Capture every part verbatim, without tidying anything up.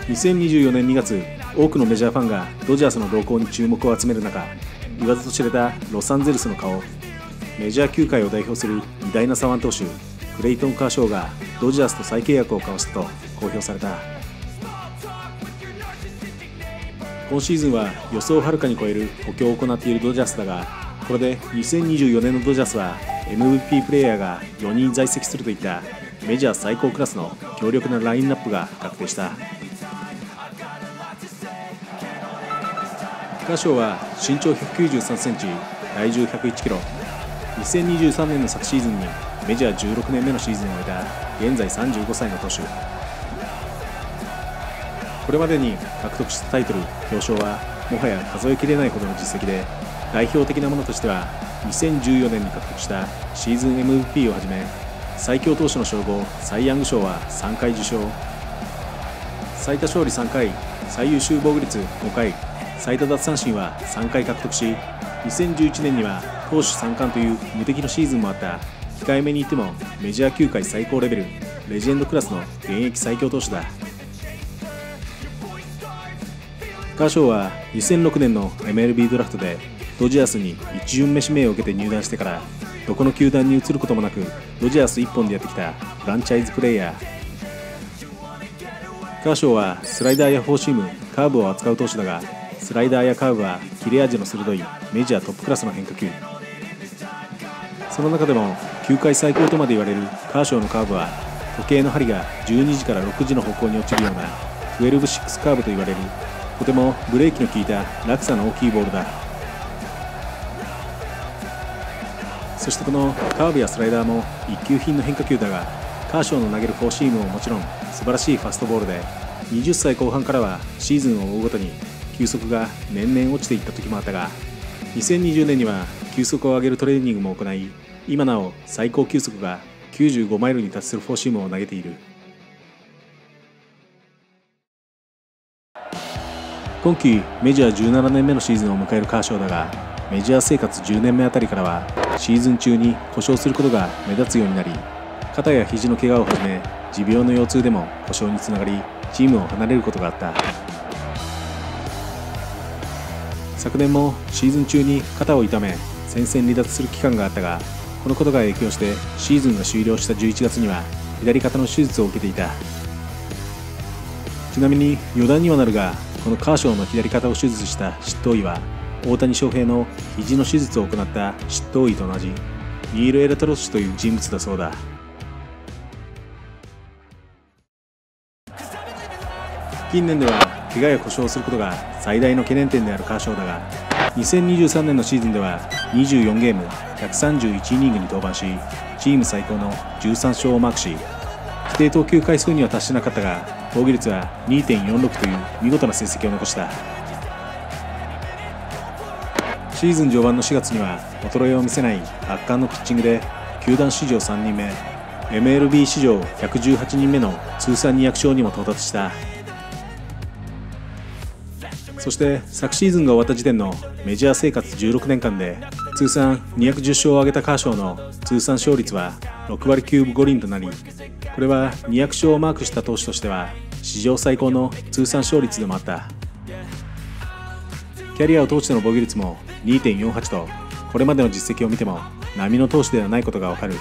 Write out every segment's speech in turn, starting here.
にせんにじゅうよねんにがつ、多くのメジャーファンがドジャースの動向に注目を集める中、言わずと知れたロサンゼルスの顔、メジャー球界を代表する偉大な左腕投手クレイトン・カーショーがドジャースと再契約を交わしたと公表された。今シーズンは予想をはるかに超える補強を行っているドジャースだが、これでにせんにじゅうよねんのドジャースは エムブイピー プレーヤーがよにん在籍するといったメジャー最高クラスの強力なラインナップが確定した。カーショーは身長ひゃくきゅうじゅうさんセンチ、体重ひゃくいちキロ、にせんにじゅうさんねんの昨シーズンにメジャーじゅうろくねんめのシーズンを終えた現在さんじゅうごさいの投手。これまでに獲得したタイトル、表彰はもはや数えきれないほどの実績で、代表的なものとしてはにせんじゅうよねんに獲得したシーズン エムブイピー をはじめ、最強投手の称号サイ・ヤング賞はさんかい受賞、最多勝利さんかい、最優秀防御率ごかい、最多奪三振はさんかい獲得し、にせんじゅういちねんには投手さん冠という無敵のシーズンもあった。控えめに言ってもメジャー球界最高レベル、レジェンドクラスの現役最強投手だ。カーショーはにせんろくねんの エムエルビー ドラフトでドジャースに一巡目指名を受けて入団してから、どこの球団に移ることもなくドジャース一本でやってきたフランチャイズプレーヤー。カーショーはスライダーやフォーシーム、カーブを扱う投手だが、スライダーやカーブは切れ味の鋭いメジャートップクラスの変化球。その中でも球界最高とまで言われるカーショーのカーブは、時計の針がじゅうにじからろくじの方向に落ちるようなじゅうにろくカーブと言われる、とてもブレーキの効いた落差の大きいボールだ。そしてこのカーブやスライダーも一級品の変化球だが、カーショーの投げるフォーシームももちろん素晴らしいファストボールで、はたちこう半からはシーズンを追うごとに球速が年々落ちていった時もあったが、にせんにじゅうねんには球速を上げるトレーニングも行い、今なお最高球速がきゅうじゅうごマイルに達するフォーシームを投げている。今季メジャーじゅうななねんめのシーズンを迎えるカーショーだが、メジャー生活じゅうねんめあたりからはシーズン中に故障することが目立つようになり、肩や肘の怪我をはじめ持病の腰痛でも故障につながり、チームを離れることがあった。昨年もシーズン中に肩を痛め戦線離脱する期間があったが、このことが影響してシーズンが終了したじゅういちがつには左肩の手術を受けていた。ちなみに余談にはなるが、このカーショーの左肩を手術した執刀医は大谷翔平の肘の手術を行った執刀医と同じニール・エラトロス氏という人物だそうだ。近年では怪我や故障をすることが最大の懸念点であるカーショーだが、にせんにじゅうさんねんのシーズンではにじゅうよんゲームひゃくさんじゅういちイニングに登板し、チーム最高のじゅうさんしょうをマークし、規定投球回数には達しなかったが防御率は にてんよんろく という見事な成績を残した。シーズン序盤のしがつには衰えを見せない圧巻のピッチングで球団史上さんにんめ、 エムエルビー 史上ひゃくじゅうはちにんめの通算にひゃくしょうにも到達した。そして昨シーズンが終わった時点のメジャー生活じゅうろくねんかんで通算にひゃくじゅっしょうを挙げたカーショーの通算勝率はろくわりきゅうぶごりんとなり、これはにひゃくしょうをマークした投手としては史上最高の通算勝率でもあった。キャリアを通しての防御率も にてんよんはち と、これまでの実績を見ても並の投手ではないことがわかる。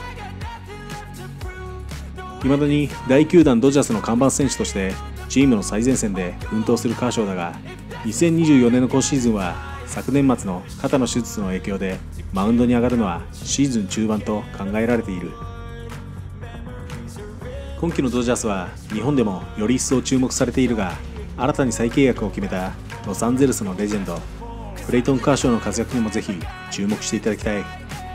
未だに大球団ドジャースの看板選手としてチームの最前線で奮闘するカーショーだが、にせんにじゅうよねんの今シーズンは昨年末の肩の手術の影響でマウンドに上がるのはシーズン中盤と考えられている。今季のドジャースは日本でもより一層注目されているが、新たに再契約を決めたロサンゼルスのレジェンドクレイトン・カーショーの活躍にもぜひ注目していただきたい。